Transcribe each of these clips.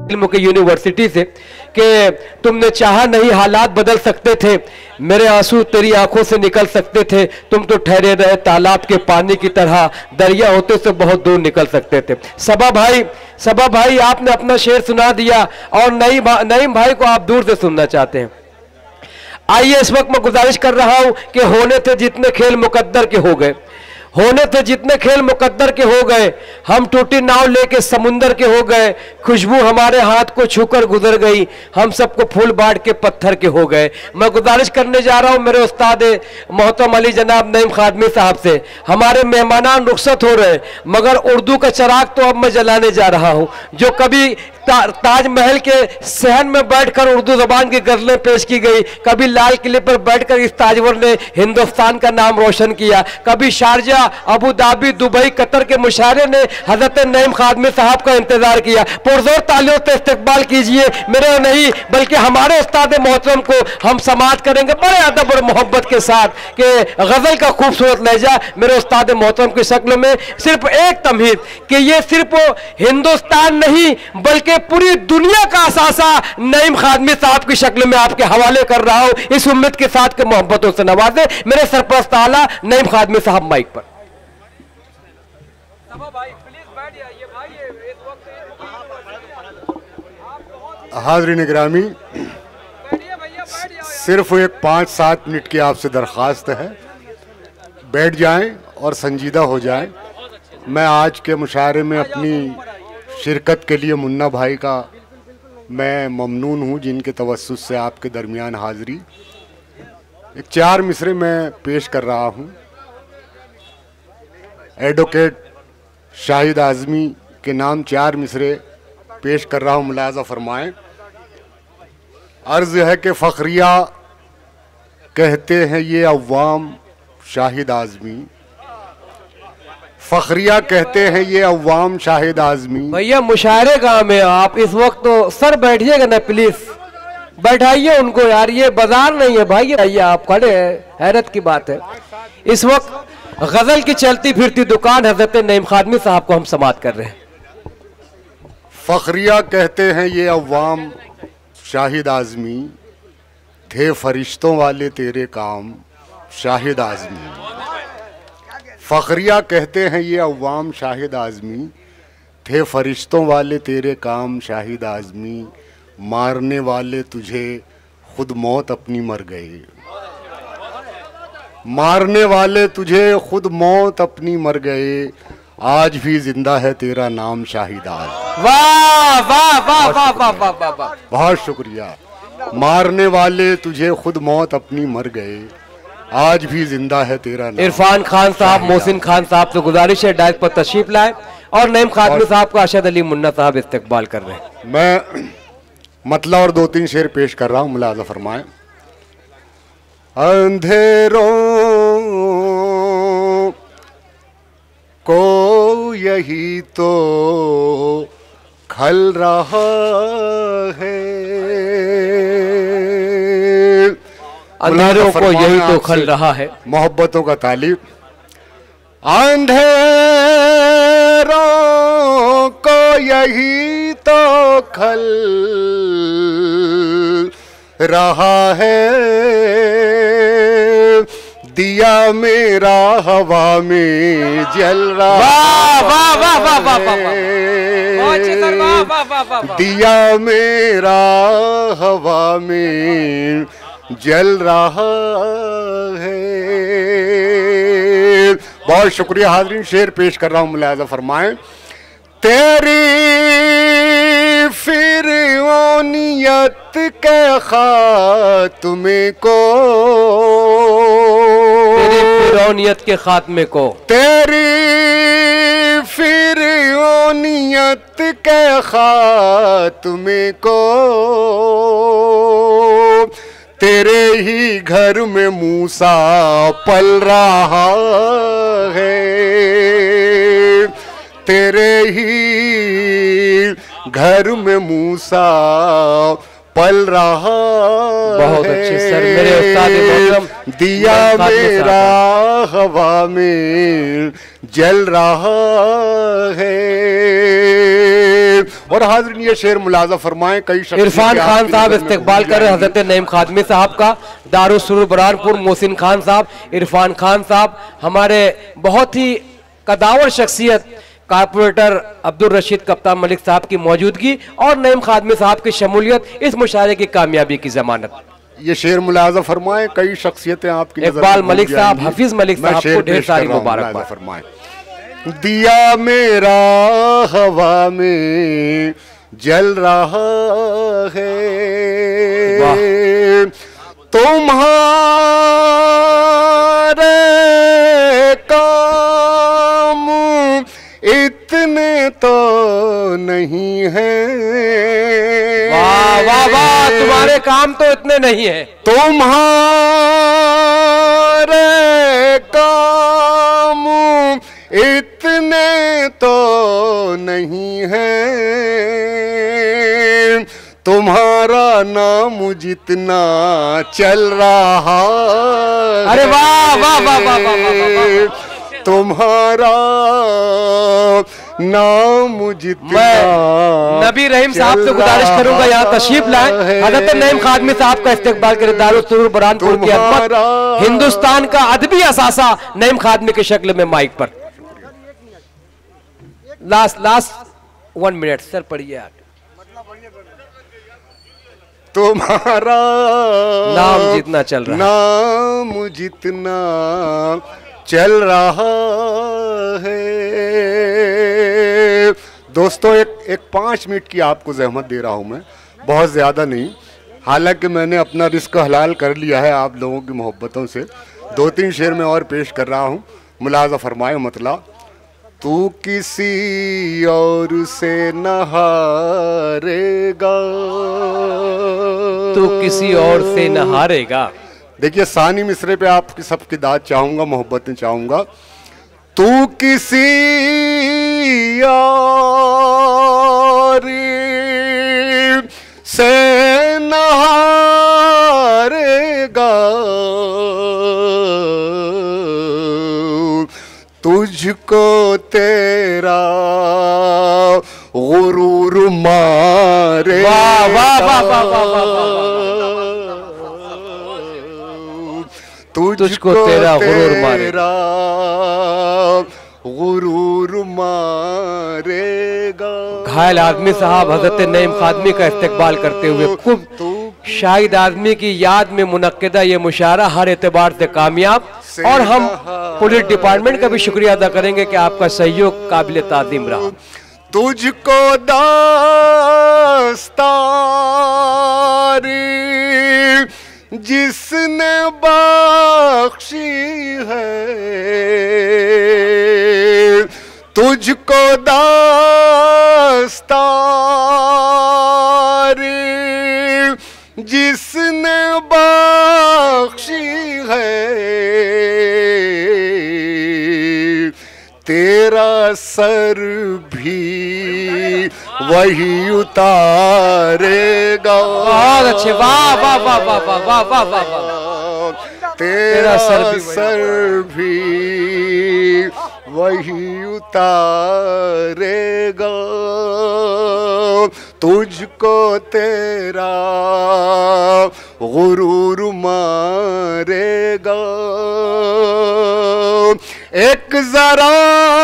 Film की university से कि तुमने चाहा नहीं हालात बदल सकते थे, मेरे आंसू तेरी आंखों से निकल सकते थे, तुम तो ठहरे रहे तालाब के पानी की तरह, दरिया होते से बहुत दूर निकल सकते थे। सबा भाई आपने अपना शेर सुना दिया और नईम भाई को आप दूर से सुनना चाहते हैं। आइए इस वक्त मैं गुजारिश कर रहा हूं कि होने थे जितने खेल मुकद्दर के हो गए, होने थे जितने खेल मुकद्दर के हो गए, हम टूटी नाव लेके समुंदर के हो गए, खुशबू हमारे हाथ को छूकर गुजर गई, हम सबको फूल बांट के पत्थर के हो गए। मैं गुजारिश करने जा रहा हूं मेरे उस्ताद मोहतरम अली जनाब नईम खादमी साहब से, हमारे मेहमानान रुखसत हो रहे मगर उर्दू का चिराग तो अब मैं जलाने जा रहा हूं। जो कभी ताजमहल के सहन में बैठकर उर्दू जबान की गजलें पेश की गई, कभी लाल किले पर बैठकर इस ताजवर ने हिंदुस्तान का नाम रोशन किया, कभी Sharjah, Abu Dhabi, Dubai, Qatar के मुशायरे ने हजरत नईम खादमी साहब का इंतजार किया। पुरजोर तालियों से इस्तकबाल कीजिए मेरे नहीं बल्कि हमारे उस्ताद मोहतरम को हम समाअत करेंगे बड़े अदब और मोहब्बत के साथ कि गजल का खूबसूरत लहजा मेरे उस्ताद मोहतरम की शक्ल में। सिर्फ एक तमहीद कि ये सिर्फ हिंदुस्तान नहीं बल्कि पूरी दुनिया का असासा नईम खादमी साहब की शक्ल में आपके हवाले कर रहा हूं, इस उम्मीद के साथ कि मोहब्बतों से नवाजे मेरे सरपरस्त आला नईम खादमी साहब माइक पर। हाज़रीन गिरामी, सिर्फ एक 5-7 मिनट की आपसे दरख्वास्त है, बैठ जाएं और संजीदा हो जाएं। मैं आज के मुशायरे में अपनी शिरकत के लिए मुन्ना भाई का मैं ममनून हूँ जिनके तवस्सुस से आपके दरमियान हाज़री। एक 4 मिसरे मैं पेश कर रहा हूँ। एडवोकेट शाहिद आज़मी के नाम 4 मिसरे पेश कर रहा हूँ, मुलाज़ा फरमाएं। अर्ज़ है कि फ़ख्रिया कहते हैं ये अव्वाम शाहिद आज़मी, फ़ख्रिया कहते हैं ये अव्वाम शाहिद आज़मी। भैया मुशायरे कहाँ में आप इस वक्त, तो सर बैठिएगा ना प्लीज, बैठाइए उनको यार, ये बाजार नहीं है भाई, आइए आप खड़े हैं, हैरत की बात है। इस वक्त गजल की चलती फिरती दुकान हजरत नईम खादमी साहब को हम समाअत कर रहे हैं। फ़ख्रिया कहते हैं ये अव्वाम शाहिद आज़मी, थे फरिश्तों वाले तेरे काम शाहिद आज़मी। फ़ख्रिया कहते हैं ये अव्वाम शाहिद आज़मी, थे फरिश्तों वाले तेरे काम शाहिद आज़मी, मारने वाले तुझे खुद मौत अपनी मर गए, मारने वाले तुझे खुद मौत अपनी मर गए, आज भी जिंदा है तेरा नाम शाहिद आज़मी। वाह वाह वाह वाह वाह वाह वाह वाह, बहुत शुक्रिया। मारने वाले तुझे खुद मौत अपनी मर गए, आज भी जिंदा है तेरा नाम। इरफान खान साहब, मोहसिन खान साहब से गुजारिश है डायरेक्ट पर तशरीफ लाए और नईम खादमी साहब का अशद अली मुन्ना साहब इस्तकबाल कर रहे हैं। मैं मतला और 2-3 शेर पेश कर रहा हूँ, मुलाज़ा फरमाएं। अंधेरों को यही तो खल रहा है, अंधेरों को यही तो खल रहा है, मोहब्बतों का तालिब। अंधेरों को यही तो खल रहा है, दिया मेरा हवा में जल रहा है, दिया मेरा हवा में जल रहा है। बहुत शुक्रिया हाज़रीन, शेर पेश कर रहा हूँ, मुलाज़ा फरमाएं। तेरी फिरौनियत के खात्मे को, तेरी फिरौनियत के खात्मे को, तेरी फिरौनियत के खात्मे को, तेरे ही घर में मूसा पल रहा है, तेरे ही घर में मूसा पल रहा बहुत अच्छे सर, मेरे उस्ताद मोहतरम दिया मेरा हवा में जल रहा है। और हाज़रीन ये शेर मुलाजा फरमाएं। कई इरफान खान साहब इस्तकबाल कर रहे हैं हजरत नईम खादमी साहब का, दारुस सुरूर बुरहानपुर। मोहसिन खान साहब, इरफान खान साहब, हमारे बहुत ही कदावर शख्सियत कारपोरेटर अब्दुल रशीद कप्तान मलिक साहब की मौजूदगी और नईम खादमी साहब की शमूलियत इस मुशायरे की कामयाबी की जमानत। ये शेर मुलाजा फरमाएं। कई शख्सियतें आपकी इकबाल मलिक साहब, हफीज मलिक साहब को ढेर सारी मुबारकबाद। फरमाएं। दिया मेरा हवा में जल रहा है, तुम्हारे काम इतने तो नहीं है। वाह वाह वाह, तुम्हारे काम तो इतने नहीं है। तुम्हारे काम इतने तो नहीं है, तुम्हारा नाम जितना चल रहा। अरे वाह वाह वाह वाह वाह वाह, तुम्हारा नाम जितना। मैं नबी रहीम साहब से गुजारिश करूंगा यहाँ तशरीफ लाएं, हज़रत नईम खादमी साहब का इस्तकबाल करें। दारुस सुरूर बुरहानपुर की अज़मत, हिंदुस्तान का अदबी असासा नईम खादमी की शक्ल में माइक पर। लास्ट 1 मिनट सर, पढ़िए आप। तुम्हारा नाम जितना चल रहा, नाम जितना चल रहा है। दोस्तों एक 5 मिनट की आपको जहमत दे रहा हूं मैं, बहुत ज़्यादा नहीं। हालांकि मैंने अपना रिस्क हलाल कर लिया है आप लोगों की मोहब्बतों से। 2-3 शेर में और पेश कर रहा हूं, मुलाजा फरमाए मतला। तू किसी और से न हारेगा, तू किसी और से न हारेगा। देखिए सानी मिसरे पे आपकी सबकी दाद चाहूंगा, मोहब्बतें चाहूंगा। तू किसी और से न हारेगा, तुझको तेरा गुरूर मारे। वाह वाह वाह वाह वाह, तुझको तेरा गुरूर मारेगा। घायल आदमी साहब हजरत नईम खादमी का इस्तकबाल करते हुए खूब शाहिद आदमी की याद में मुनक्किदा ये मुशायरा हर एतबार से कामयाब। और हम पुलिस डिपार्टमेंट का भी शुक्रिया अदा करेंगे कि आपका सहयोग काबिल ताज़ीम रहा। तुझको दास्तारी जिसने बख्शी है, तुझको दास्तारी जिसने बख्शी है, तेरा सर भी वही उतारेगा। बहुत अच्छे, वाह वाह वाह वाह वाह वाह वाह वाह वाह। तेरा सर भी वही उतारेगा, तुझको तेरा गुरूर मारेगा। एक जरा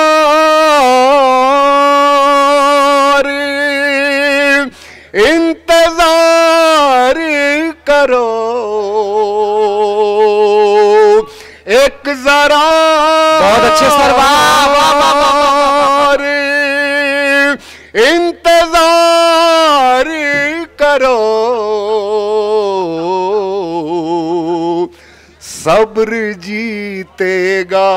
इंतजार करो, एक जरा। बहुत अच्छे सर, वाह वाह वाह वाह। इंतजार करो, सब्र जीतेगा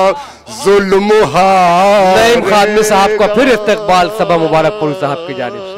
जुल्म हार। नईम खादमी साहब का फिर इस्तकबाल सबा मुबारकपुर साहब की जानिब से।